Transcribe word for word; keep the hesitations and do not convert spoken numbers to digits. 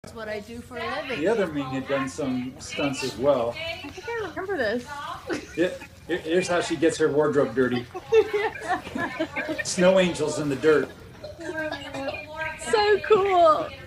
That's what I do for a living. The other Ming had done some stunts as well. I think I remember this. It, it, here's how she gets her wardrobe dirty. Snow angels in the dirt. So cool.